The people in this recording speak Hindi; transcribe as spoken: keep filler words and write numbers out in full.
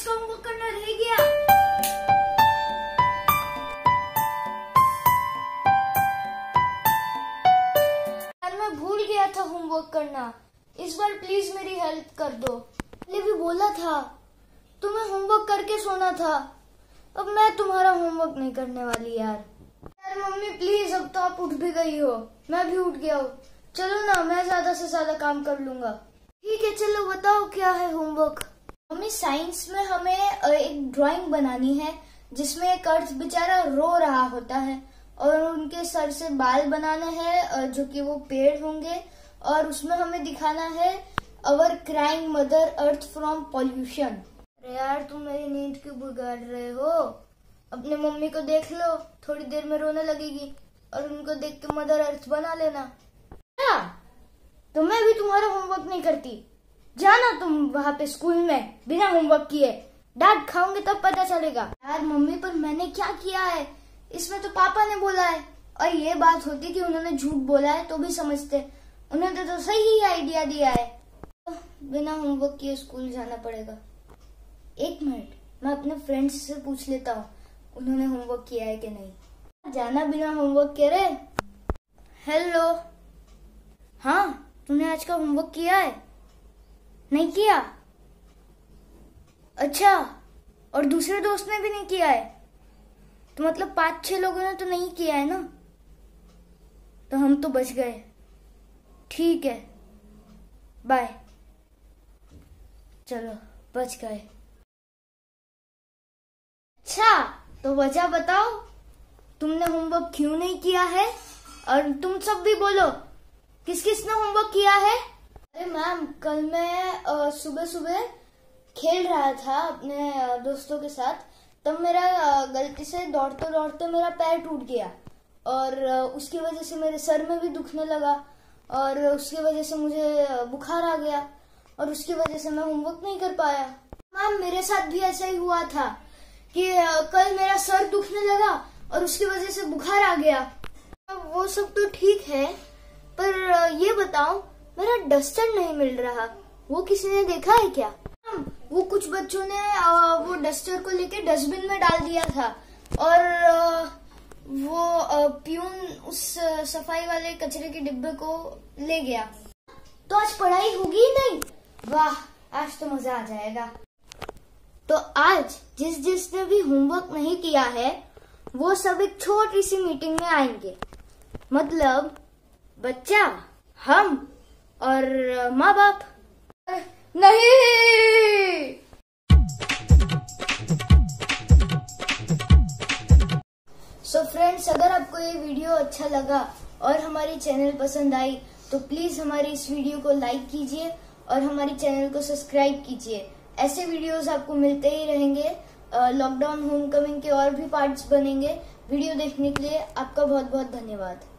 का होमवर्क करना रह गया। यार मैं भूल गया था होमवर्क करना, इस बार प्लीज मेरी हेल्प कर दो। मैंने भी बोला था तुम्हें होमवर्क करके सोना था, अब मैं तुम्हारा होमवर्क नहीं करने वाली यार। यार मम्मी प्लीज, अब तो आप उठ भी गई हो, मैं भी उठ गया हूँ, चलो ना मैं ज्यादा से ज्यादा काम कर लूंगा। ठीक है चलो बताओ क्या है होमवर्क। मम्मी साइंस में हमें एक ड्राइंग बनानी है जिसमें एक अर्थ बेचारा रो रहा होता है और उनके सर से बाल बनाने हैं जो कि वो पेड़ होंगे, और उसमें हमें दिखाना है our crying mother earth from pollution. अरे यार तुम मेरी नींद क्यों बिगाड़ रहे हो? अपने मम्मी को देख लो, थोड़ी देर में रोने लगेगी और उनको देख के मदर अर्थ बना लेना। क्या तो मैं भी तुम्हारा होमवर्क नहीं करती? जाना तुम वहाँ पे स्कूल में बिना होमवर्क किए, डांट खाओगे तब पता चलेगा। यार मम्मी पर मैंने क्या किया है, इसमें तो पापा ने बोला है, और ये बात होती कि उन्होंने झूठ बोला है तो भी समझते, उन्होंने तो सही ही आइडिया दिया है। तो बिना होमवर्क किए स्कूल जाना पड़ेगा। एक मिनट मैं अपने फ्रेंड्स से पूछ लेता हूँ उन्होंने होमवर्क किया है कि नहीं। जाना बिना होमवर्क करे। हेलो, हाँ तूने आज का होमवर्क किया है? नहीं किया? अच्छा, और दूसरे दोस्त ने भी नहीं किया है? तो मतलब पांच छह लोगों ने तो नहीं किया है ना, तो हम तो बच गए। ठीक है बाय। चलो बच गए। अच्छा तो वजह बताओ, तुमने होमवर्क क्यों नहीं किया है? और तुम सब भी बोलो किस किस ने होमवर्क किया है? अरे मैम कल मैं सुबह सुबह खेल रहा था अपने आ, दोस्तों के साथ, तब मेरा आ, गलती से दौड़ते दौड़ते मेरा पैर टूट गया और आ, उसकी वजह से मेरे सर में भी दुखने लगा और उसकी वजह से मुझे बुखार आ गया और उसकी वजह से मैं होमवर्क नहीं कर पाया। मैम मेरे साथ भी ऐसा ही हुआ था कि आ, कल मेरा सर दुखने लगा और उसकी वजह से बुखार आ गया। वो सब तो ठीक है, पर आ, ये बताओ मेरा डस्टर नहीं मिल रहा, वो किसी ने देखा है क्या? वो कुछ बच्चों ने आ, वो डस्टर को लेके डस्टबिन में डाल दिया था और आ, वो आ, प्यून उस सफाई वाले कचरे के डिब्बे को ले गया। तो आज पढ़ाई होगी ही नहीं? वाह आज तो मजा आ जाएगा। तो आज जिस जिसने भी होमवर्क नहीं किया है वो सब एक छोटी सी मीटिंग में आएंगे, मतलब बच्चा, हम और माँ बाप। नहीं। सो so फ्रेंड्स, अगर आपको ये वीडियो अच्छा लगा और हमारी चैनल पसंद आई तो प्लीज हमारी इस वीडियो को लाइक कीजिए और हमारी चैनल को सब्सक्राइब कीजिए। ऐसे वीडियोस आपको मिलते ही रहेंगे। लॉकडाउन होमकमिंग के और भी पार्ट्स बनेंगे। वीडियो देखने के लिए आपका बहुत बहुत धन्यवाद।